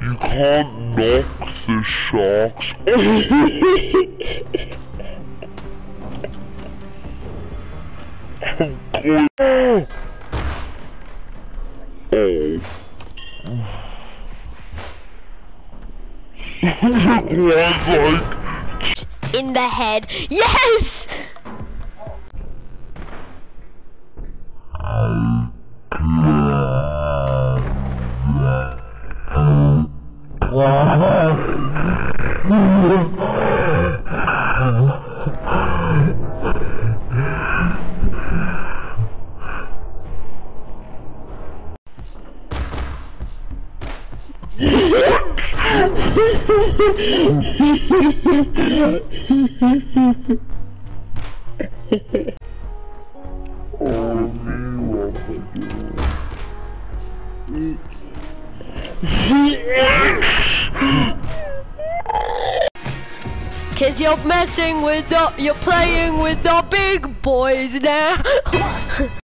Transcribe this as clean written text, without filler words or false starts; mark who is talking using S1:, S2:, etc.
S1: You can't knock the sharks.
S2: In the head. Yes! Cause you're messing with you're playing with the big boys now.